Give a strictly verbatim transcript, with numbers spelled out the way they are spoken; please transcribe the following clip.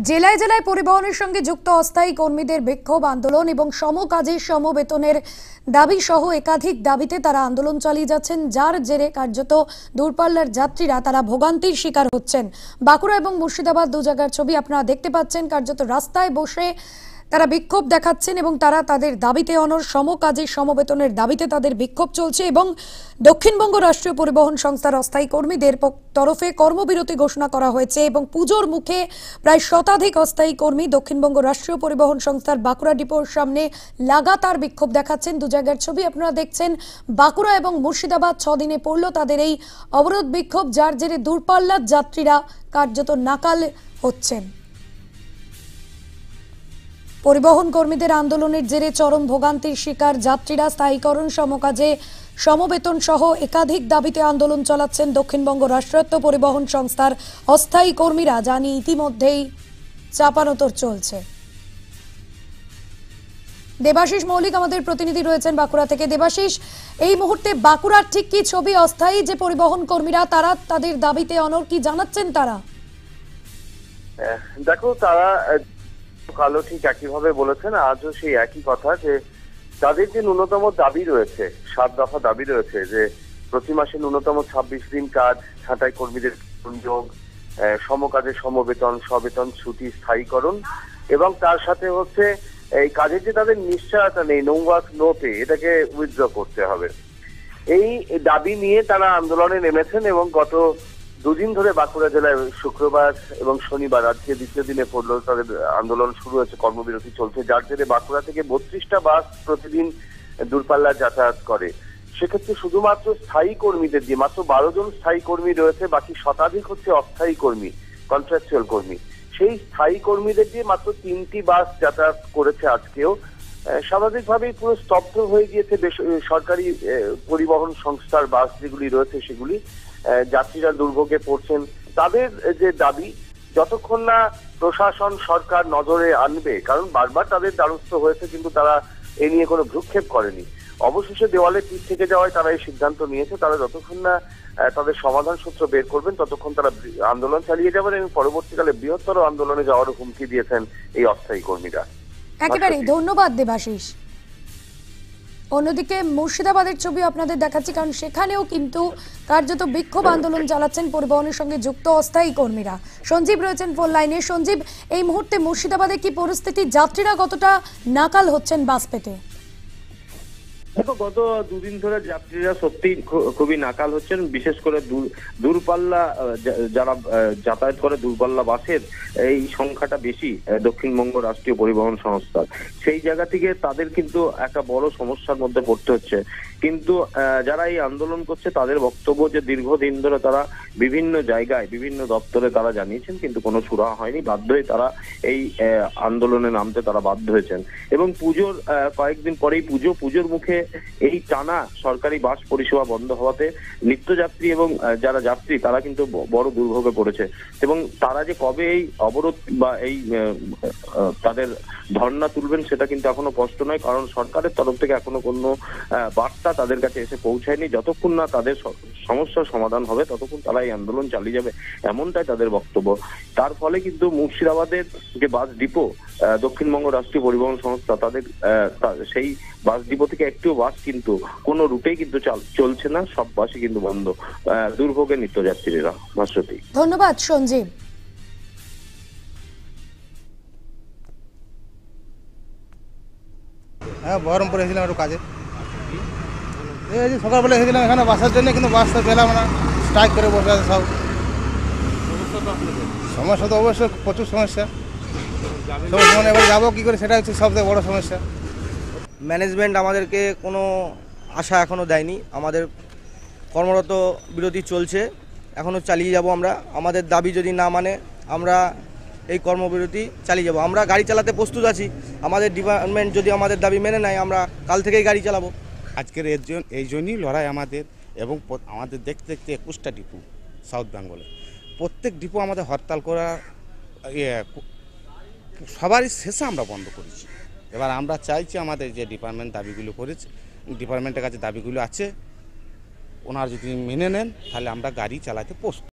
জেলায় জেলায় পরিবহনের সঙ্গে যুক্ত অস্থায়ী কর্মীদের বিক্ষোভ আন্দোলন এবং সমকাজে সমবেতনের দাবি সহ একাধিক দাবিতে তারা আন্দোলন চালিয়ে যাচ্ছেন, যার জেরে কার্যত দূরপাল্লার যাত্রীরা তারা ভোগান্তির শিকার হচ্ছেন। বাঁকুড়া এবং মুর্শিদাবাদ দু জায়গার ছবি আপনারা দেখতে পাচ্ছেন। কার্যত রাস্তায় বসে তারা বিক্ষোভ দেখাচ্ছেন এবং তারা তাদের দাবিতে অনর সমকাজে সমবেতনের দাবিতে তাদের বিক্ষোভ চলছে এবং দক্ষিণবঙ্গ রাষ্ট্রীয় পরিবহন সংস্থার অস্থায়ী কর্মীদের তরফে কর্মবিরতি ঘোষণা করা হয়েছে এবং পুজোর মুখে প্রায় শতাধিক অস্থায়ী কর্মী দক্ষিণবঙ্গ রাষ্ট্রীয় পরিবহন সংস্থার বাঁকুড়া ডিপোর সামনে লাগাতার বিক্ষোভ দেখাচ্ছেন। দু জায়গার ছবি আপনারা দেখছেন। বাঁকুড়া এবং মুর্শিদাবাদ ছ দিনে পড়ল তাদের এই অবরোধ বিক্ষোভ, যার জেরে দূরপাল্লার যাত্রীরা কার্যত নাকাল হচ্ছেন। পরিবহন কর্মীদের আন্দোলনের জেরে চরম ভোগান্তির শিকার যাত্রীরা। স্থায়ীকরণ, সমকাজে সমবেতন সহ একাধিক দাবিতে আন্দোলন চালাচ্ছেন দক্ষিণবঙ্গ রাষ্ট্রায়ত্ত পরিবহন সংস্থার অস্থায়ী কর্মীরা, যা নিয়ে ইতিমধ্যেই চাপানোতর চলছে। দেবাশিস মৌলিক আমাদের প্রতিনিধি রয়েছেন বাঁকুড়া থেকে। দেবাশিস, এই মুহূর্তে বাঁকুড়ার ঠিক কি ছবি? অস্থায়ী যে পরিবহন কর্মীরা তারা তাদের দাবিতে অনর কি জানাচ্ছেন তারা? দেখো, তারা কালো ঠিক একইভাবে বলেছেন, আজও সেই একই কথা যে তাদের যে ন্যূনতম দাবি রয়েছে, সাত দফা দাবি রয়েছে যে প্রতি মাসে ন্যূনতম ছাব্বিশ দিন কাজ, ছাঁটাই কর্মীদের সংযোগ, সমকাজে সমবেতন, সবেতন ছুটি স্থায়ীকরণ এবং তার সাথে হচ্ছে এই কাজের যে তাদের নিশ্চয়তা নেই, নো ওয়ার্ক নো পে, এটাকে উইথড্র করতে হবে। এই দাবি নিয়ে তারা আন্দোলনে নেমেছেন এবং গত দুদিন ধরে বাঁকুড়া জেলায় শুক্রবার এবং শনিবার, আজকে দ্বিতীয় দিনে পড়লো তাদের আন্দোলন শুরু হয়েছে, কর্মবিরতি চলছে, যার জেরে বাঁকুড়া থেকে বত্রিশটা বাস প্রতিদিন দূরপাল্লা যাতায়াত করে। সেক্ষেত্রে শুধুমাত্র স্থায়ী কর্মীদের দিয়ে মাত্র বারো জন স্থায়ী কর্মী রয়েছে, বাকি শতাধিক হচ্ছে অস্থায়ী কর্মী, কন্ট্রাকচুয়াল কর্মী। সেই স্থায়ী কর্মীদের দিয়ে মাত্র তিনটি বাস যাতায়াত করেছে আজকেও। স্বাভাবিকভাবেই পুরো স্তব্ধ হয়ে গিয়েছে সরকারি পরিবহন সংস্থার বাস যেগুলি রয়েছে সেগুলি। যাত্রীরা দুর্ভোগে পড়ছেন। তাদের যে দাবি, যতক্ষণ না প্রশাসন সরকার নজরে আনবে, কারণ বারবার তাদের দ্বারস্থ হয়েছে কিন্তু তারা এ নিয়ে কোনো ভ্রুক্ষেপ করেনি। অবশেষে দেওয়ালে পিঠ থেকে যাওয়ায় তারা এই সিদ্ধান্ত নিয়েছে, তারা যতক্ষণ না তাদের সমাধান সূত্র বের করবেন ততক্ষণ তারা আন্দোলন চালিয়ে যাবেন এবং পরবর্তীকালে বৃহত্তর আন্দোলনে যাওয়ার হুমকি দিয়েছেন এই অস্থায়ী কর্মীরা। একেবারে ধন্যবাদ দেবাশিস। অন্যদিকে মুর্শিদাবাদের ছবি আপনাদের দেখাচ্ছি, কারণ সেখানেও কিন্তু কার্যত বিক্ষোভ আন্দোলন চালাচ্ছেন পরিবহনের সঙ্গে যুক্ত অস্থায়ী কর্মীরা। সঞ্জীব রয়েছেন ফোন লাইনে। সঞ্জীব, এই মুহূর্তে মুর্শিদাবাদে কি পরিস্থিতি? যাত্রীরা কতটা নাকাল হচ্ছেন বাস পেতে? দেখো, গত দুদিন ধরে যাত্রীরা সত্যি খুবই নাকাল হচ্ছেন, বিশেষ করে দূরপাল্লা যারা যাতায়াত করে দূরপাল্লা বাসের এই সংখ্যাটা বেশি দক্ষিণবঙ্গ রাষ্ট্রীয় পরিবহন সংস্থার। সেই জায়গা থেকে তাদের কিন্তু একটা বড় সমস্যার মধ্যে পড়তে হচ্ছে। কিন্তু যারা এই আন্দোলন করছে তাদের বক্তব্য যে দীর্ঘদিন ধরে তারা বিভিন্ন জায়গায় বিভিন্ন দপ্তরে তারা জানিয়েছেন, কিন্তু কোনো সুরাহা হয়নি। বাধ্য হয়ে তারা এই আন্দোলনে নামতে তারা বাধ্য হয়েছেন এবং পুজোর কয়েকদিন পরেই পুজো পুজোর মুখে এই টানা সরকারি বাস পরিষেবা বন্ধ হওয়াতে নিত্যযাত্রী এবং যারা যাত্রী তারা কিন্তু বড় দুর্ভোগে পড়েছে এবং তারা যে কবে এই অবরোধ বা এই তাদের ধর্ণা তুলবেন সেটা কিন্তু এখনো স্পষ্ট নয়, কারণ সরকারের তরফ থেকে এখনো কোনো বার্তা তাদের কাছে এসে পৌঁছায়নি। যতক্ষণ না তাদের সমস্যার সমাধান হবে ততক্ষণ তারা এই আন্দোলন চালিয়ে যাবে, এমনটাই তাদের বক্তব্য। তার ফলে কিন্তু মুর্শিদাবাদের যে বাস ডিপো, দক্ষিণবঙ্গ রাষ্ট্রীয় পরিবহন সংস্থা, তাদের সেই বাস ডিপো থেকে একটিও বাস কিন্তু কোনো রুটেই কিন্তু চলছে না, সব বাসই কিন্তু বন্ধ। দুর্ভোগে নিত্যযাত্রীরা। ভাস্বতী, ধন্যবাদ সঞ্জীব। হ্যাঁ, বহরমপুরে এসেছিলাম একটু কাজে। এই যে সকালবেলা এসেছিলাম এখানে বাসার জন্য, কিন্তু বাস তো পেলাম না, স্ট্রাইক করে বসে আছে সব। সমস্যা তো অবশ্যই প্রচুর সমস্যা। সব সময় এবার যাবো কী করে, সেটা হচ্ছে সবথেকে বড় সমস্যা। ম্যানেজমেন্ট আমাদেরকে কোনো আশা এখনও দেয়নি। আমাদের কর্মরত বিরতি চলছে, এখনও চালিয়ে যাব আমরা। আমাদের দাবি যদি না মানে আমরা এই কর্মবিরতি চালিয়ে যাব। আমরা গাড়ি চালাতে প্রস্তুত আছি। আমাদের ডিপার্টমেন্ট যদি আমাদের দাবি মেনে নেয় আমরা কাল থেকেই গাড়ি চালাবো। আজকের এর জন্য এই জন্যই লড়াই আমাদের, এবং আমাদের দেখতে দেখতে একুশটা ডিপো সাউথ বেঙ্গলে, প্রত্যেক ডিপো আমাদের হরতাল করা সবারই শেষে আমরা বন্ধ করেছি। এবার আমরা চাইছি আমাদের যে ডিপার্টমেন্ট দাবিগুলো করেছে, ডিপার্টমেন্টের কাছে দাবিগুলো আছে, ওনারা যদি মেনে নেন তাহলে আমরা গাড়ি চালাতে প্রস্তুত।